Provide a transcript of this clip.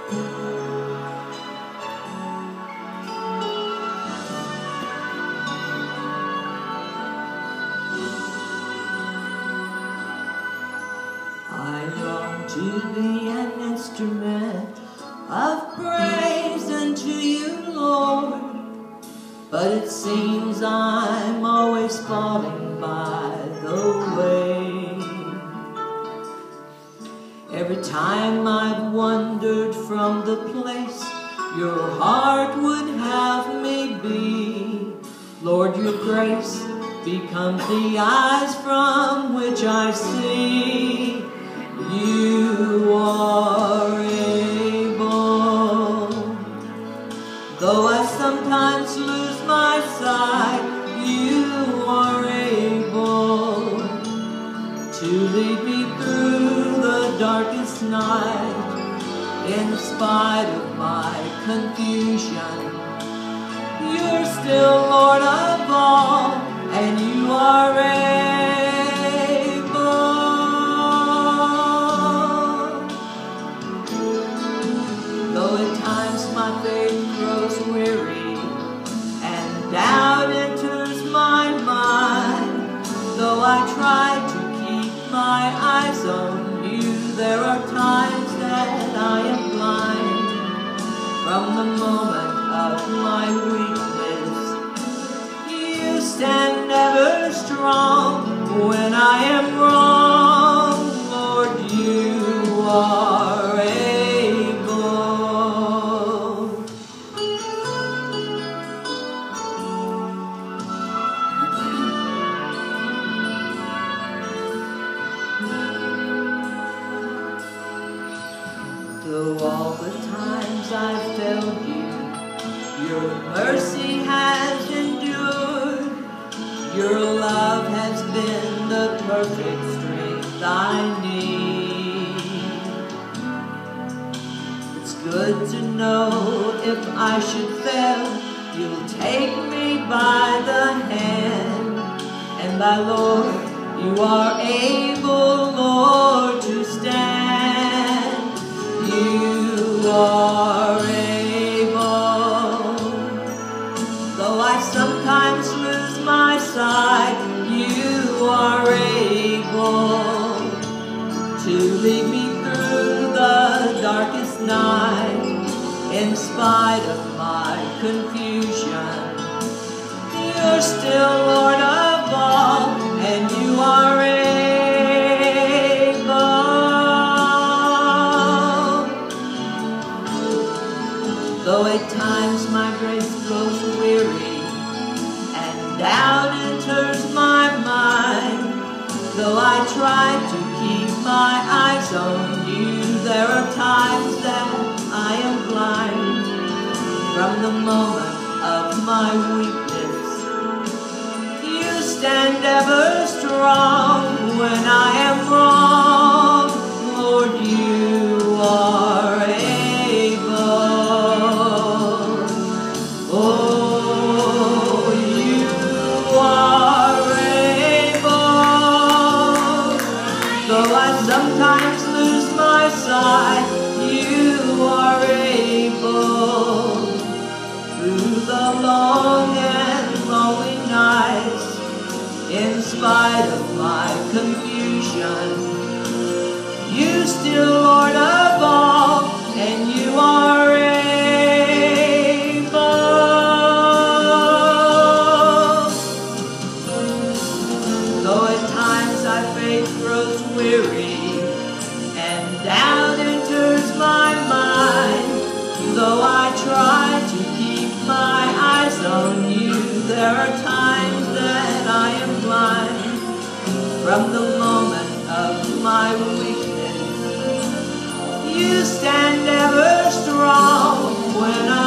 I long to be an instrument of praise unto you, Lord, but it seems I'm always falling by the way. Every time I've wandered from the place your heart would have me be, Lord, your grace becomes the eyes from which I see. You are able. Though I sometimes lose my sight, you are able to lead me through the darkest night. In spite of my confusion, you're still Lord of all, and you are able. Though at times my faith grows weary and doubt enters my mind, though I try to keep my eyes on you, there are times that I am blind. From the moment of my weakness, you stand ever strong. When I am wrong, Lord, you are able. Though all the times I've failed you, your mercy has endured. Your love has been the perfect strength I need. It's good to know if I should fail, you'll take me by the hand. And thy Lord, you are able, Lord, to stand. You are able. Though I sometimes lose my sight, you are able to lead me through the darkest night. In spite of my confusion, you're still Lord of all, and you are able. Though at times my grace grows weary and doubt enters my mind, though I try to keep my eyes on you, there are times that I am blind. From the moment of my weakness, you stand ever strong. When I am wrong, Lord, you are able. Oh, you are able. Though I sometimes lose my sight, you are able. Through the long and lonely nights, in spite of my confusion, you still Lord of all, and you are able. Though at times my faith grows weary and doubt enters my mind, though I try to keep my eyes on you, there are times that I am blind. From the moment of my weakness, you stand ever strong. When I